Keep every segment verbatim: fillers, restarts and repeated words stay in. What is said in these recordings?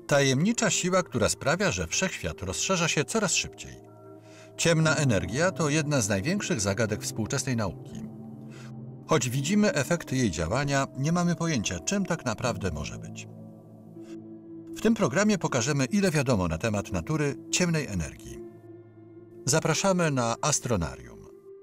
Tajemnicza siła, która sprawia, że wszechświat rozszerza się coraz szybciej. Ciemna energia to jedna z największych zagadek współczesnej nauki. Choć widzimy efekty jej działania, nie mamy pojęcia, czym tak naprawdę może być. W tym programie pokażemy, ile wiadomo na temat natury ciemnej energii. Zapraszamy na Astronarium.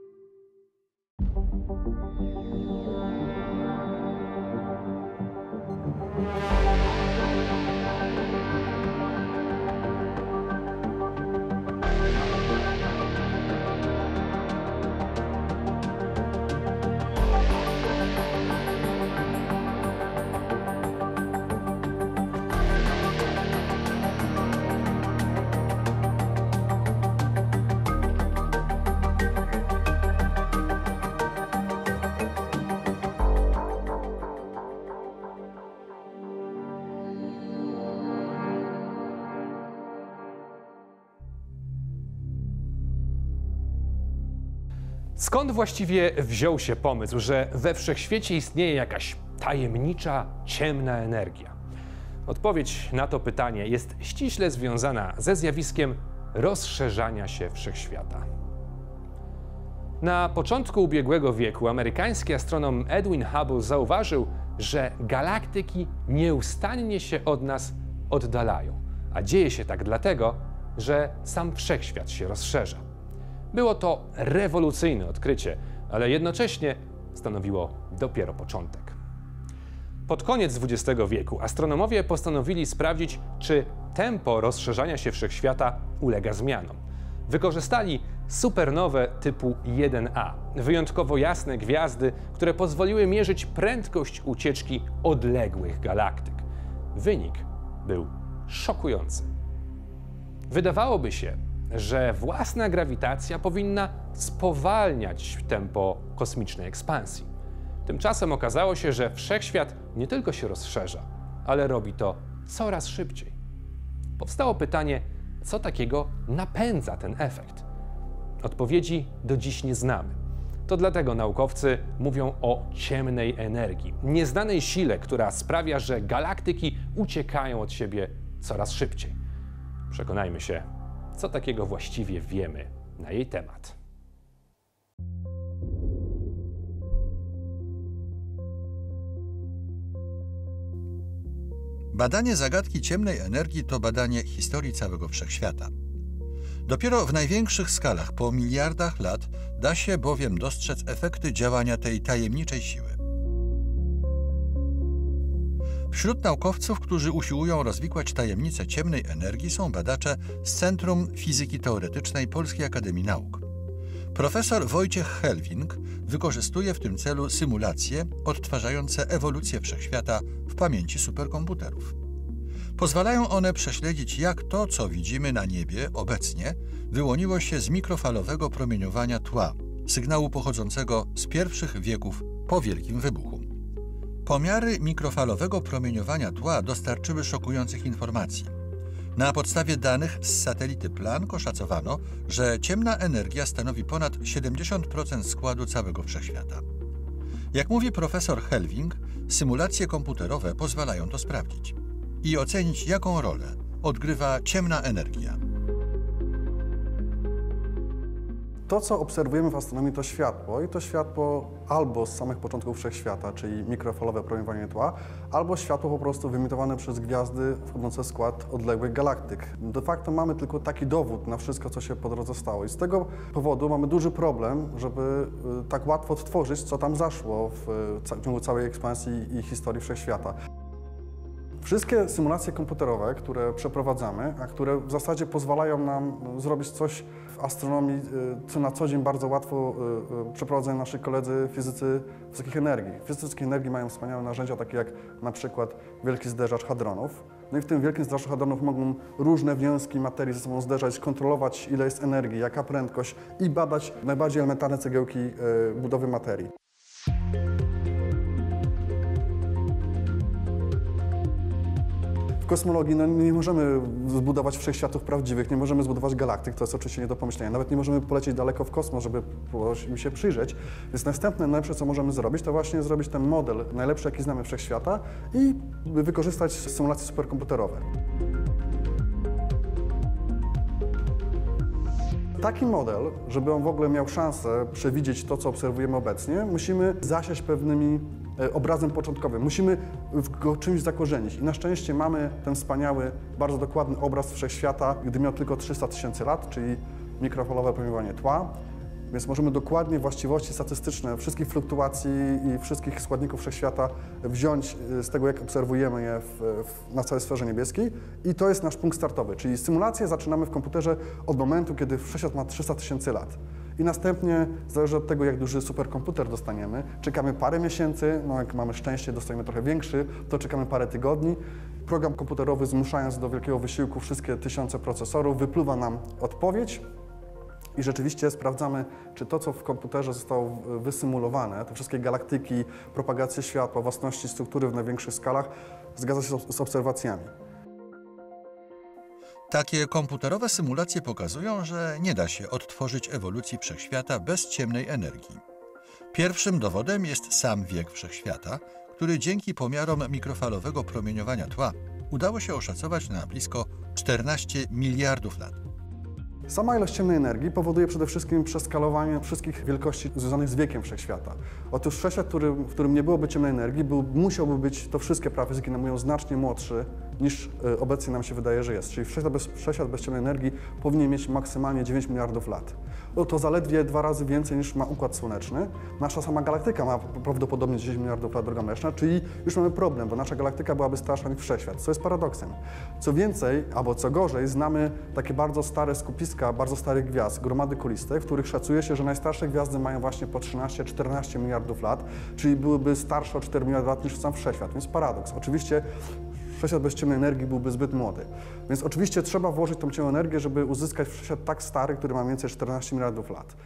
Skąd właściwie wziął się pomysł, że we wszechświecie istnieje jakaś tajemnicza, ciemna energia? Odpowiedź na to pytanie jest ściśle związana ze zjawiskiem rozszerzania się wszechświata. Na początku ubiegłego wieku amerykański astronom Edwin Hubble zauważył, że galaktyki nieustannie się od nas oddalają, a dzieje się tak dlatego, że sam wszechświat się rozszerza. Było to rewolucyjne odkrycie, ale jednocześnie stanowiło dopiero początek. Pod koniec dwudziestego wieku astronomowie postanowili sprawdzić, czy tempo rozszerzania się wszechświata ulega zmianom. Wykorzystali supernowę typu jeden A, wyjątkowo jasne gwiazdy, które pozwoliły mierzyć prędkość ucieczki odległych galaktyk. Wynik był szokujący. Wydawałoby się, że własna grawitacja powinna spowalniać tempo kosmicznej ekspansji. Tymczasem okazało się, że wszechświat nie tylko się rozszerza, ale robi to coraz szybciej. Powstało pytanie, co takiego napędza ten efekt? Odpowiedzi do dziś nie znamy. To dlatego naukowcy mówią o ciemnej energii, nieznanej sile, która sprawia, że galaktyki uciekają od siebie coraz szybciej. Przekonajmy się, co takiego właściwie wiemy na jej temat. Badanie zagadki ciemnej energii to badanie historii całego wszechświata. Dopiero w największych skalach, po miliardach lat, da się bowiem dostrzec efekty działania tej tajemniczej siły. Wśród naukowców, którzy usiłują rozwikłać tajemnicę ciemnej energii, są badacze z Centrum Fizyki Teoretycznej Polskiej Akademii Nauk. Profesor Wojciech Helwing wykorzystuje w tym celu symulacje odtwarzające ewolucję wszechświata w pamięci superkomputerów. Pozwalają one prześledzić, jak to, co widzimy na niebie obecnie, wyłoniło się z mikrofalowego promieniowania tła, sygnału pochodzącego z pierwszych wieków po Wielkim Wybuchu. Pomiary mikrofalowego promieniowania tła dostarczyły szokujących informacji. Na podstawie danych z satelity Planck oszacowano, że ciemna energia stanowi ponad siedemdziesiąt procent składu całego wszechświata. Jak mówi profesor Helwing, symulacje komputerowe pozwalają to sprawdzić i ocenić, jaką rolę odgrywa ciemna energia. To, co obserwujemy w astronomii, to światło i to światło albo z samych początków wszechświata, czyli mikrofalowe promieniowanie tła, albo światło po prostu wyemitowane przez gwiazdy wchodzące w skład odległych galaktyk. De facto mamy tylko taki dowód na wszystko, co się po drodze stało i z tego powodu mamy duży problem, żeby tak łatwo odtworzyć, co tam zaszło w ciągu całej ekspansji i historii wszechświata. Wszystkie symulacje komputerowe, które przeprowadzamy, a które w zasadzie pozwalają nam zrobić coś w astronomii, co na co dzień bardzo łatwo przeprowadzają nasi koledzy fizycy wysokich energii. Fizycy wysokich energii mają wspaniałe narzędzia, takie jak na przykład wielki zderzacz hadronów. No i w tym wielkim zderzaczu hadronów mogą różne wiązki materii ze sobą zderzać, kontrolować, ile jest energii, jaka prędkość i badać najbardziej elementarne cegiełki budowy materii. W kosmologii no, nie możemy zbudować wszechświatów prawdziwych, nie możemy zbudować galaktyk, to jest oczywiście nie do pomyślenia. Nawet nie możemy polecieć daleko w kosmos, żeby im się przyjrzeć. Więc następne, najlepsze, co możemy zrobić, to właśnie zrobić ten model najlepszy, jaki znamy wszechświata i wykorzystać symulacje superkomputerowe. Taki model, żeby on w ogóle miał szansę przewidzieć to, co obserwujemy obecnie, musimy zasiać pewnymi obrazem początkowym. Musimy go czymś zakorzenić. I na szczęście mamy ten wspaniały, bardzo dokładny obraz wszechświata, gdy miał tylko trzysta tysięcy lat, czyli mikrofalowe promieniowanie tła. Więc możemy dokładnie właściwości statystyczne wszystkich fluktuacji i wszystkich składników wszechświata wziąć z tego, jak obserwujemy je w, w, na całej sferze niebieskiej. I to jest nasz punkt startowy, czyli symulację zaczynamy w komputerze od momentu, kiedy wszechświat ma trzysta tysięcy lat. I następnie, zależy od tego, jak duży superkomputer dostaniemy, czekamy parę miesięcy, no jak mamy szczęście, dostajemy trochę większy, to czekamy parę tygodni. Program komputerowy, zmuszając do wielkiego wysiłku wszystkie tysiące procesorów, wypluwa nam odpowiedź. I rzeczywiście sprawdzamy, czy to, co w komputerze zostało wysymulowane, te wszystkie galaktyki, propagacje światła, własności struktury w największych skalach, zgadza się z obserwacjami. Takie komputerowe symulacje pokazują, że nie da się odtworzyć ewolucji wszechświata bez ciemnej energii. Pierwszym dowodem jest sam wiek wszechświata, który dzięki pomiarom mikrofalowego promieniowania tła udało się oszacować na blisko czternaście miliardów lat. Sama ilość ciemnej energii powoduje przede wszystkim przeskalowanie wszystkich wielkości związanych z wiekiem wszechświata. Otóż wszechświat, który, w którym nie byłoby ciemnej energii, był, musiałby być, to wszystkie prawa fizyki nam mówią, znacznie młodszy niż y, obecnie nam się wydaje, że jest. Czyli wszechświat bez, wszechświat bez ciemnej energii powinien mieć maksymalnie dziewięć miliardów lat. No to zaledwie dwa razy więcej niż ma Układ Słoneczny. Nasza sama galaktyka ma prawdopodobnie dziesięć miliardów lat, droga Mleczna, czyli już mamy problem, bo nasza galaktyka byłaby starsza niż wszechświat, co jest paradoksem. Co więcej, albo co gorzej, znamy takie bardzo stare skupiska, bardzo starych gwiazd, gromady kuliste, w których szacuje się, że najstarsze gwiazdy mają właśnie po trzynaście czternaście miliardów lat, czyli byłyby starsze o cztery miliardy lat niż sam wszechświat, więc paradoks. Oczywiście wszechświat bez ciemnej energii byłby zbyt młody. Więc oczywiście trzeba włożyć tą ciemną energię, żeby uzyskać wszechświat tak stary, który ma mniej więcej czternaście miliardów lat.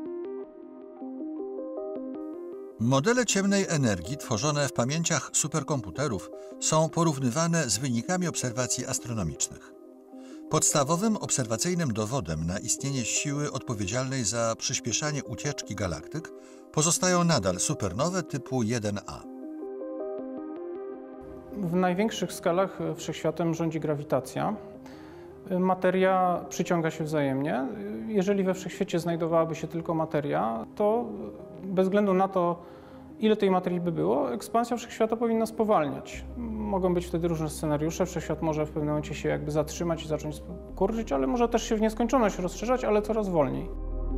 Modele ciemnej energii tworzone w pamięciach superkomputerów są porównywane z wynikami obserwacji astronomicznych. Podstawowym obserwacyjnym dowodem na istnienie siły odpowiedzialnej za przyspieszanie ucieczki galaktyk pozostają nadal supernowe typu jeden A. W największych skalach wszechświatem rządzi grawitacja. Materia przyciąga się wzajemnie. Jeżeli we wszechświecie znajdowałaby się tylko materia, to bez względu na to, ile tej materii by było, ekspansja wszechświata powinna spowalniać. Mogą być wtedy różne scenariusze. Wszechświat może w pewnym momencie się jakby zatrzymać i zacząć kurczyć, ale może też się w nieskończoność rozszerzać, ale coraz wolniej.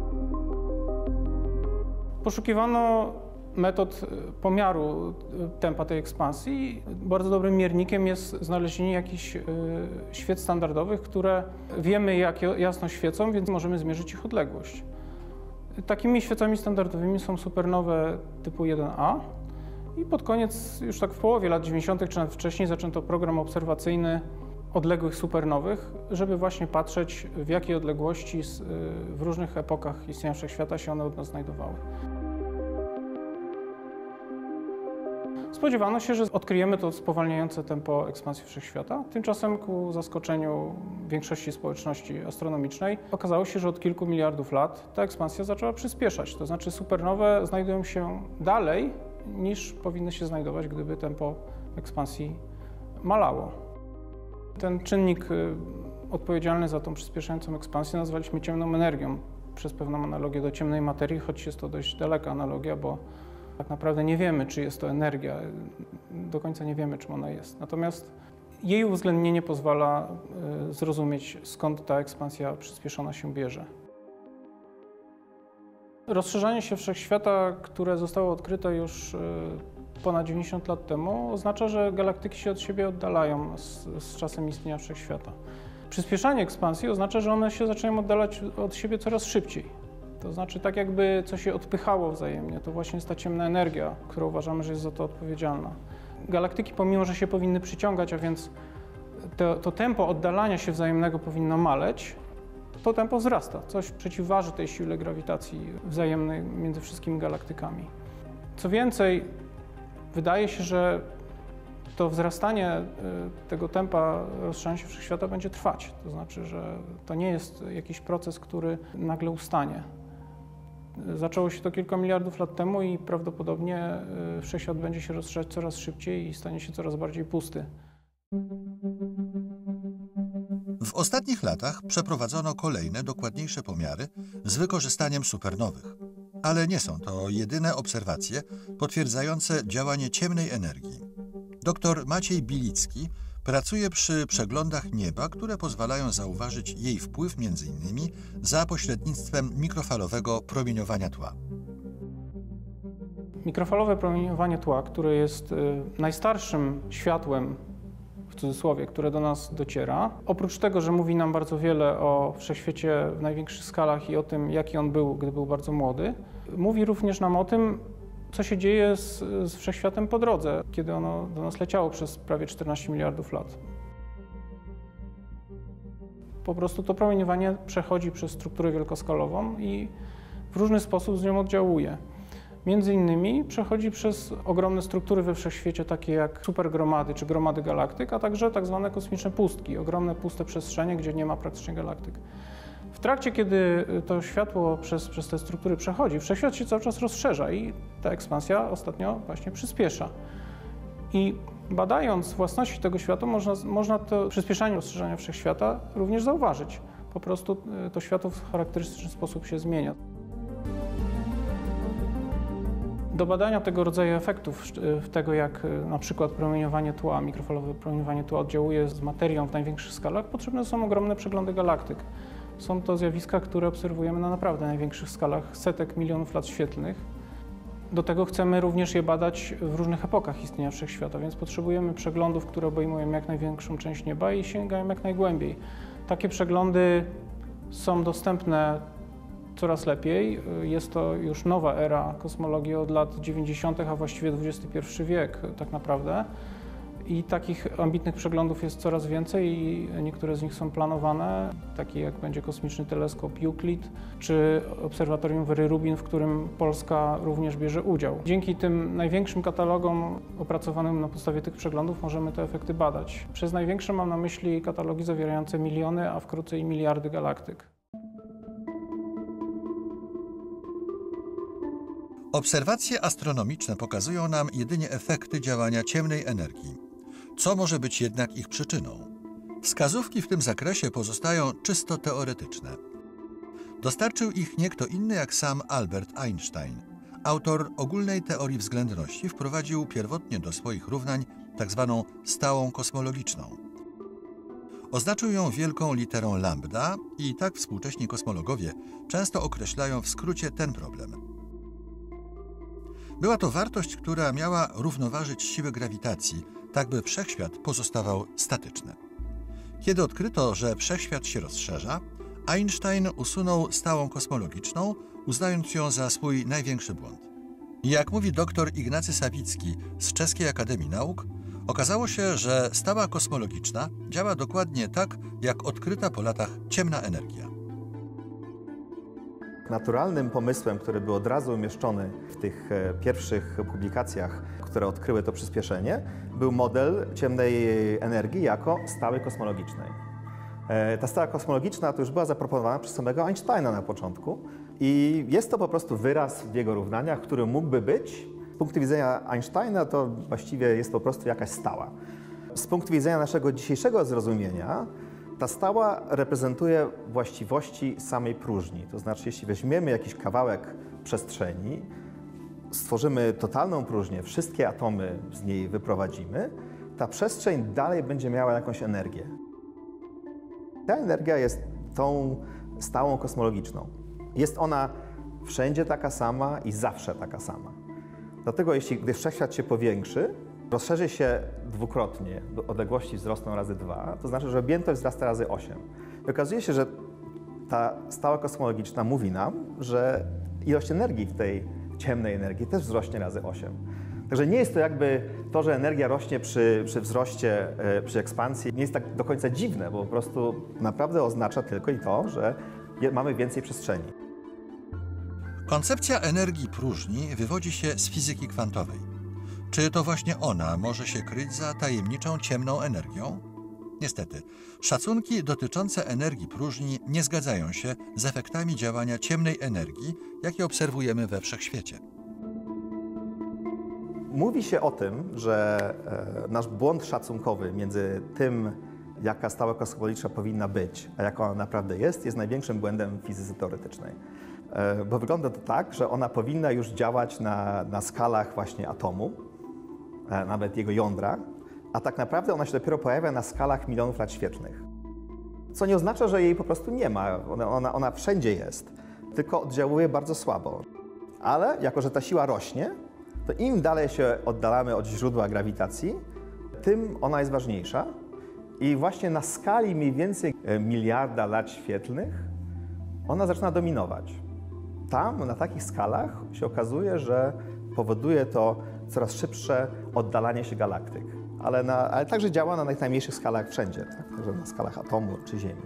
Poszukiwano metod pomiaru tempa tej ekspansji. Bardzo dobrym miernikiem jest znalezienie jakichś świec standardowych, które wiemy, jak jasno świecą, więc możemy zmierzyć ich odległość. Takimi świecami standardowymi są supernowe typu jeden A i pod koniec, już tak w połowie lat dziewięćdziesiątych czy nawet wcześniej, zaczęto program obserwacyjny odległych supernowych, żeby właśnie patrzeć, w jakiej odległości w różnych epokach istnienia wszechświata się one od nas znajdowały. Spodziewano się, że odkryjemy to spowalniające tempo ekspansji wszechświata. Tymczasem ku zaskoczeniu większości społeczności astronomicznej okazało się, że od kilku miliardów lat ta ekspansja zaczęła przyspieszać. To znaczy supernowe znajdują się dalej niż powinny się znajdować, gdyby tempo ekspansji malało. Ten czynnik odpowiedzialny za tą przyspieszającą ekspansję nazwaliśmy ciemną energią przez pewną analogię do ciemnej materii, choć jest to dość daleka analogia, bo tak naprawdę nie wiemy, czy jest to energia, do końca nie wiemy, czym ona jest. Natomiast jej uwzględnienie pozwala zrozumieć, skąd ta ekspansja przyspieszona się bierze. Rozszerzanie się wszechświata, które zostało odkryte już ponad dziewięćdziesiąt lat temu, oznacza, że galaktyki się od siebie oddalają z, z czasem istnienia wszechświata. Przyspieszanie ekspansji oznacza, że one się zaczynają oddalać od siebie coraz szybciej. To znaczy, tak jakby coś się odpychało wzajemnie. To właśnie jest ta ciemna energia, która uważamy, że jest za to odpowiedzialna. Galaktyki, pomimo że się powinny przyciągać, a więc to, to tempo oddalania się wzajemnego powinno maleć, to tempo wzrasta. Coś przeciwważy tej sile grawitacji wzajemnej między wszystkimi galaktykami. Co więcej, wydaje się, że to wzrastanie y, tego tempa rozszerzania się wszechświata będzie trwać. To znaczy, że to nie jest jakiś proces, który nagle ustanie. Zaczęło się to kilka miliardów lat temu i prawdopodobnie y, wszechświat będzie się rozszerzać coraz szybciej i stanie się coraz bardziej pusty. W ostatnich latach przeprowadzono kolejne, dokładniejsze pomiary z wykorzystaniem supernowych. Ale nie są to jedyne obserwacje potwierdzające działanie ciemnej energii. Doktor Maciej Bilicki pracuje przy przeglądach nieba, które pozwalają zauważyć jej wpływ między innymi za pośrednictwem mikrofalowego promieniowania tła. Mikrofalowe promieniowanie tła, które jest y, najstarszym światłem, w cudzysłowie, które do nas dociera. Oprócz tego, że mówi nam bardzo wiele o wszechświecie w największych skalach i o tym, jaki on był, gdy był bardzo młody, mówi również nam o tym, co się dzieje z, z wszechświatem po drodze, kiedy ono do nas leciało przez prawie czternaście miliardów lat. Po prostu to promieniowanie przechodzi przez strukturę wielkoskalową i w różny sposób z nią oddziałuje. Między innymi przechodzi przez ogromne struktury we wszechświecie, takie jak supergromady czy gromady galaktyk, a także tak zwane kosmiczne pustki, ogromne puste przestrzenie, gdzie nie ma praktycznie galaktyk. W trakcie, kiedy to światło przez, przez te struktury przechodzi, wszechświat się cały czas rozszerza i ta ekspansja ostatnio właśnie przyspiesza. I badając własności tego światła, można, można to przyspieszanie rozszerzania wszechświata również zauważyć. Po prostu to światło w charakterystyczny sposób się zmienia. Do badania tego rodzaju efektów, w tego jak na przykład promieniowanie tła, mikrofalowe promieniowanie tła oddziałuje z materią w największych skalach, potrzebne są ogromne przeglądy galaktyk. Są to zjawiska, które obserwujemy na naprawdę największych skalach, setek milionów lat świetlnych. Do tego chcemy również je badać w różnych epokach istnienia wszechświata, więc potrzebujemy przeglądów, które obejmują jak największą część nieba i sięgają jak najgłębiej. Takie przeglądy są dostępne coraz lepiej. Jest to już nowa era kosmologii od lat dziewięćdziesiątych, a właściwie dwudziesty pierwszy wiek tak naprawdę. I takich ambitnych przeglądów jest coraz więcej i niektóre z nich są planowane, takie jak będzie kosmiczny teleskop Euclid, czy obserwatorium Very Rubin, w którym Polska również bierze udział. Dzięki tym największym katalogom opracowanym na podstawie tych przeglądów możemy te efekty badać. Przez największe mam na myśli katalogi zawierające miliony, a wkrótce i miliardy galaktyk. Obserwacje astronomiczne pokazują nam jedynie efekty działania ciemnej energii. Co może być jednak ich przyczyną? Wskazówki w tym zakresie pozostają czysto teoretyczne. Dostarczył ich nie kto inny jak sam Albert Einstein. Autor ogólnej teorii względności wprowadził pierwotnie do swoich równań tzw. stałą kosmologiczną. Oznaczył ją wielką literą lambda i tak współcześni kosmologowie często określają w skrócie ten problem. Była to wartość, która miała równoważyć siły grawitacji, tak by wszechświat pozostawał statyczny. Kiedy odkryto, że wszechświat się rozszerza, Einstein usunął stałą kosmologiczną, uznając ją za swój największy błąd. Jak mówi dr Ignacy Sawicki z Czeskiej Akademii Nauk, okazało się, że stała kosmologiczna działa dokładnie tak, jak odkryta po latach ciemna energia. Naturalnym pomysłem, który był od razu umieszczony w tych pierwszych publikacjach, które odkryły to przyspieszenie, był model ciemnej energii jako stałej kosmologicznej. Ta stała kosmologiczna to już była zaproponowana przez samego Einsteina na początku i jest to po prostu wyraz w jego równaniach, który mógłby być. Z punktu widzenia Einsteina to właściwie jest po prostu jakaś stała. Z punktu widzenia naszego dzisiejszego zrozumienia ta stała reprezentuje właściwości samej próżni. To znaczy, jeśli weźmiemy jakiś kawałek przestrzeni, stworzymy totalną próżnię, wszystkie atomy z niej wyprowadzimy, ta przestrzeń dalej będzie miała jakąś energię. Ta energia jest tą stałą kosmologiczną. Jest ona wszędzie taka sama i zawsze taka sama. Dlatego jeśli gdy wszechświat się powiększy, rozszerzy się dwukrotnie, odległości wzrosną razy dwa, to znaczy, że objętość wzrasta razy osiem. I okazuje się, że ta stała kosmologiczna mówi nam, że ilość energii w tej ciemnej energii też wzrośnie razy osiem. Także nie jest to jakby to, że energia rośnie przy, przy wzroście, przy ekspansji, nie jest tak do końca dziwne, bo po prostu naprawdę oznacza tylko i to, że mamy więcej przestrzeni. Koncepcja energii próżni wywodzi się z fizyki kwantowej. Czy to właśnie ona może się kryć za tajemniczą ciemną energią? Niestety, szacunki dotyczące energii próżni nie zgadzają się z efektami działania ciemnej energii, jakie obserwujemy we wszechświecie. Mówi się o tym, że e, nasz błąd szacunkowy między tym, jaka stała kosmologiczna powinna być, a jaka ona naprawdę jest, jest największym błędem fizycy teoretycznej. E, bo wygląda to tak, że ona powinna już działać na, na skalach właśnie atomu, e, nawet jego jądra, a tak naprawdę ona się dopiero pojawia na skalach milionów lat świetlnych. Co nie oznacza, że jej po prostu nie ma. Ona, ona, ona wszędzie jest, tylko oddziałuje bardzo słabo. Ale jako, że ta siła rośnie, to im dalej się oddalamy od źródła grawitacji, tym ona jest ważniejsza. I właśnie na skali mniej więcej miliarda lat świetlnych ona zaczyna dominować. Tam, na takich skalach się okazuje, że powoduje to coraz szybsze oddalanie się galaktyk. Ale, na, ale także działa na najmniejszych skalach wszędzie, tak? Także na skalach atomu czy Ziemi.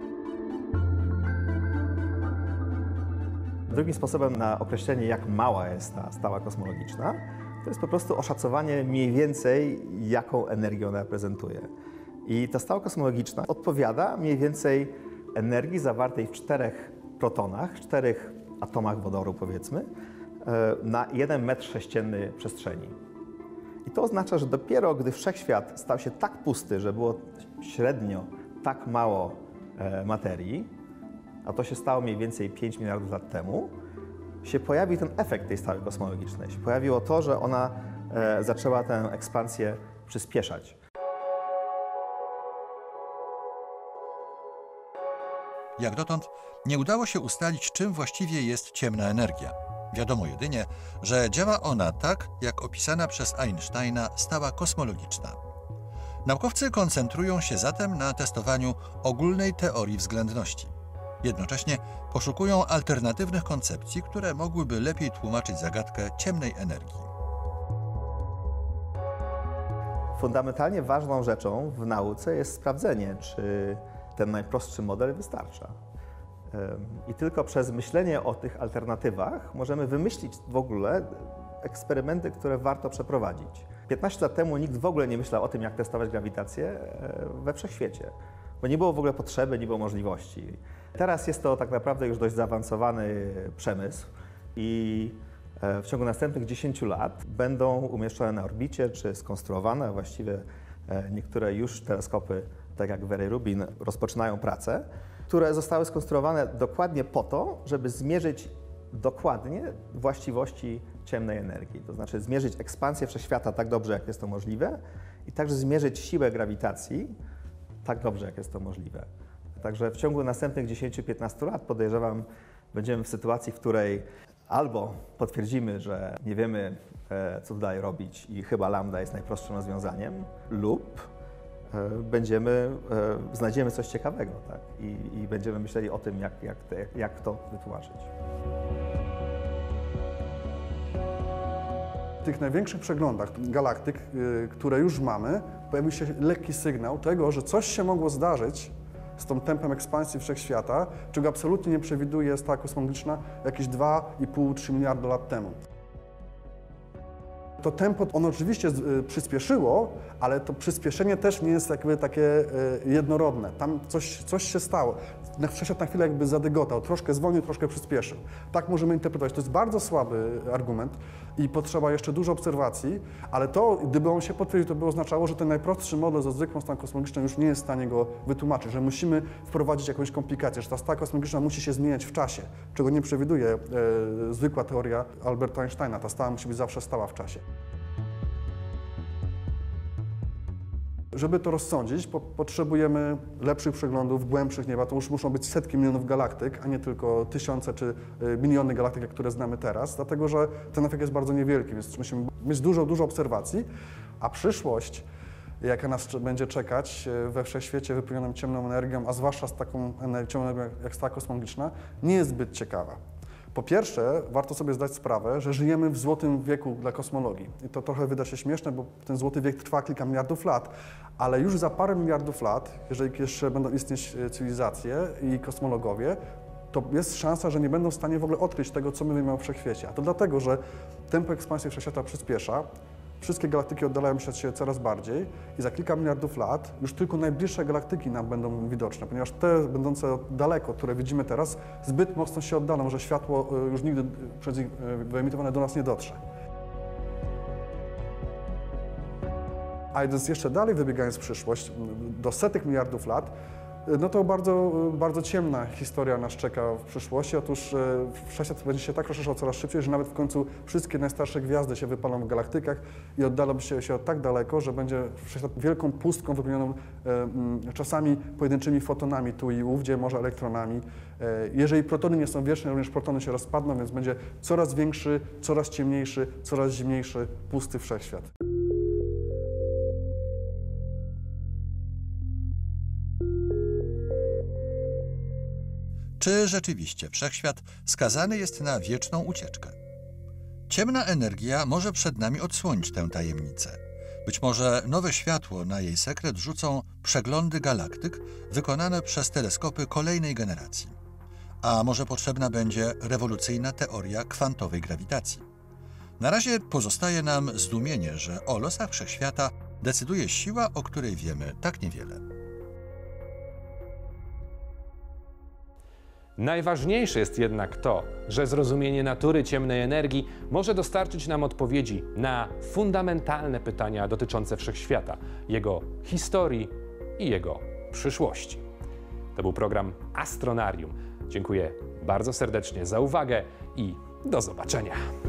Drugim sposobem na określenie, jak mała jest ta stała kosmologiczna, to jest po prostu oszacowanie mniej więcej, jaką energię ona reprezentuje. I ta stała kosmologiczna odpowiada mniej więcej energii zawartej w czterech protonach, czterech atomach wodoru, powiedzmy, na jeden metr sześcienny przestrzeni. I to oznacza, że dopiero gdy wszechświat stał się tak pusty, że było średnio tak mało materii, a to się stało mniej więcej pięć miliardów lat temu, się pojawił ten efekt tej stałej kosmologicznej. Się pojawiło to, że ona e, zaczęła tę ekspansję przyspieszać. Jak dotąd nie udało się ustalić, czym właściwie jest ciemna energia. Wiadomo jedynie, że działa ona tak, jak opisana przez Einsteina stała kosmologiczna. Naukowcy koncentrują się zatem na testowaniu ogólnej teorii względności. Jednocześnie poszukują alternatywnych koncepcji, które mogłyby lepiej tłumaczyć zagadkę ciemnej energii. Fundamentalnie ważną rzeczą w nauce jest sprawdzenie, czy ten najprostszy model wystarcza. I tylko przez myślenie o tych alternatywach możemy wymyślić w ogóle eksperymenty, które warto przeprowadzić. piętnaście lat temu nikt w ogóle nie myślał o tym, jak testować grawitację we wszechświecie, bo nie było w ogóle potrzeby, nie było możliwości. Teraz jest to tak naprawdę już dość zaawansowany przemysł i w ciągu następnych dziesięciu lat będą umieszczone na orbicie czy skonstruowane, właściwie niektóre już teleskopy, tak jak Very Rubin, rozpoczynają pracę, które zostały skonstruowane dokładnie po to, żeby zmierzyć dokładnie właściwości ciemnej energii. To znaczy zmierzyć ekspansję wszechświata tak dobrze, jak jest to możliwe i także zmierzyć siłę grawitacji tak dobrze, jak jest to możliwe. Także w ciągu następnych dziesięciu do piętnastu lat podejrzewam, będziemy w sytuacji, w której albo potwierdzimy, że nie wiemy, co tutaj robić i chyba lambda jest najprostszym rozwiązaniem, lub będziemy, znajdziemy coś ciekawego, tak? I, i będziemy myśleli o tym, jak, jak, te, jak to wytłumaczyć. W tych największych przeglądach galaktyk, które już mamy, pojawił się lekki sygnał tego, że coś się mogło zdarzyć z tą tempem ekspansji wszechświata, czego absolutnie nie przewiduje stała kosmologiczna jakieś dwa i pół do trzech miliarda lat temu. To tempo, ono oczywiście przyspieszyło, ale to przyspieszenie też nie jest jakby takie jednorodne. Tam coś, coś się stało. Wszechświat na chwilę jakby zadygotał, troszkę zwolnił, troszkę przyspieszył. Tak możemy interpretować. To jest bardzo słaby argument i potrzeba jeszcze dużo obserwacji, ale to, gdyby on się potwierdził, to by oznaczało, że ten najprostszy model ze zwykłą stałą kosmologiczną już nie jest w stanie go wytłumaczyć, że musimy wprowadzić jakąś komplikację, że ta stała kosmologiczna musi się zmieniać w czasie, czego nie przewiduje e, zwykła teoria Alberta Einsteina. Ta stała musi być zawsze stała w czasie. Żeby to rozsądzić, po, potrzebujemy lepszych przeglądów, głębszych nieba. To już muszą być setki milionów galaktyk, a nie tylko tysiące czy y, miliony galaktyk, które znamy teraz, dlatego że ten efekt jest bardzo niewielki, więc musimy mieć dużo, dużo obserwacji, a przyszłość, jaka nas będzie czekać we wszechświecie wypełnionym ciemną energią, a zwłaszcza z taką ciemną energią jak stała kosmologiczna, nie jest zbyt ciekawa. Po pierwsze, warto sobie zdać sprawę, że żyjemy w złotym wieku dla kosmologii. I to trochę wyda się śmieszne, bo ten złoty wiek trwa kilka miliardów lat, ale już za parę miliardów lat, jeżeli jeszcze będą istnieć cywilizacje i kosmologowie, to jest szansa, że nie będą w stanie w ogóle odkryć tego, co my wiemy o wszechświecie. A to dlatego, że tempo ekspansji wszechświata przyspiesza, Wszystkie galaktyki oddalają się od siebie coraz bardziej i za kilka miliardów lat już tylko najbliższe galaktyki nam będą widoczne, ponieważ te będące daleko, które widzimy teraz, zbyt mocno się oddalą, że światło już nigdy przez nich wyemitowane do nas nie dotrze. A idąc jeszcze dalej, wybiegając w przyszłość, do setek miliardów lat, no to bardzo, bardzo ciemna historia nas czeka w przyszłości. Otóż Wszechświat będzie się tak rozszerzał coraz szybciej, że nawet w końcu wszystkie najstarsze gwiazdy się wypalą w galaktykach i oddalą się, się tak daleko, że będzie Wszechświat wielką pustką wypełnioną e, czasami pojedynczymi fotonami tu i ów, gdzie może elektronami. E, jeżeli protony nie są wieczne, również protony się rozpadną, więc będzie coraz większy, coraz ciemniejszy, coraz zimniejszy, pusty Wszechświat. Czy rzeczywiście Wszechświat skazany jest na wieczną ucieczkę? Ciemna energia może przed nami odsłonić tę tajemnicę. Być może nowe światło na jej sekret rzucą przeglądy galaktyk wykonane przez teleskopy kolejnej generacji. A może potrzebna będzie rewolucyjna teoria kwantowej grawitacji. Na razie pozostaje nam zdumienie, że o losach Wszechświata decyduje siła, o której wiemy tak niewiele. Najważniejsze jest jednak to, że zrozumienie natury ciemnej energii może dostarczyć nam odpowiedzi na fundamentalne pytania dotyczące Wszechświata, jego historii i jego przyszłości. To był program Astronarium. Dziękuję bardzo serdecznie za uwagę i do zobaczenia.